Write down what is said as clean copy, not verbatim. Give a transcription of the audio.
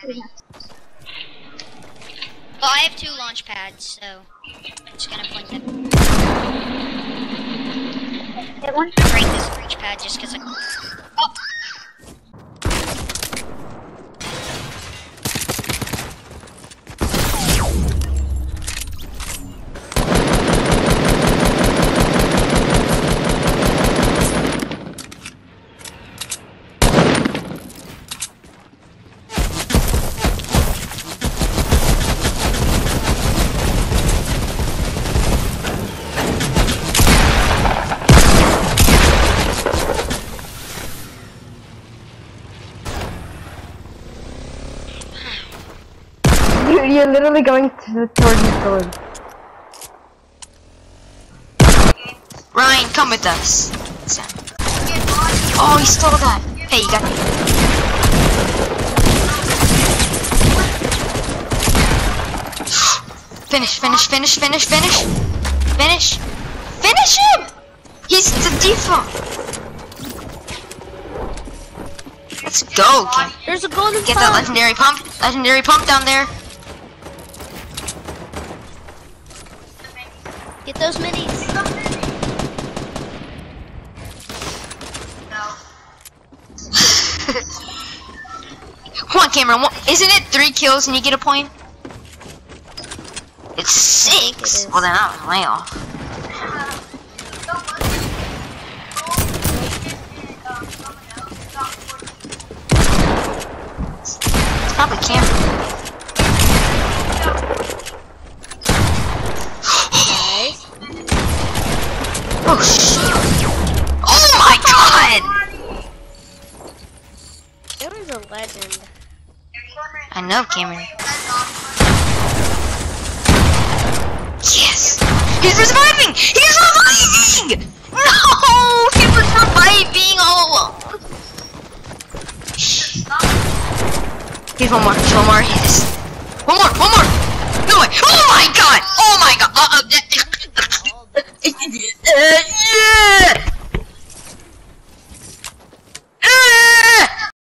Well, I have 2 launch pads, so I'm just gonna point them. Hit one. I break this breach pad just because I. Oh! You're literally going towards the sword. Ryan, come with us. Oh, he stole that. Hey, you got me. Finish. Finish him! He's the default. Let's go, Kim. There's a golden Get that legendary pump down there. Get those minis. Come on, Cameron. Isn't it 3 kills and you get a point? It's 6. Well, then I was way off. It's probably Cameron. Oh shit! Oh my god! There was a legend. I know, Cameron. Yes! He's reviving! He's reviving! No! He was reviving all along. Here's one more. Yes. One more! No way! Oh my god! Oh my god! Yeah!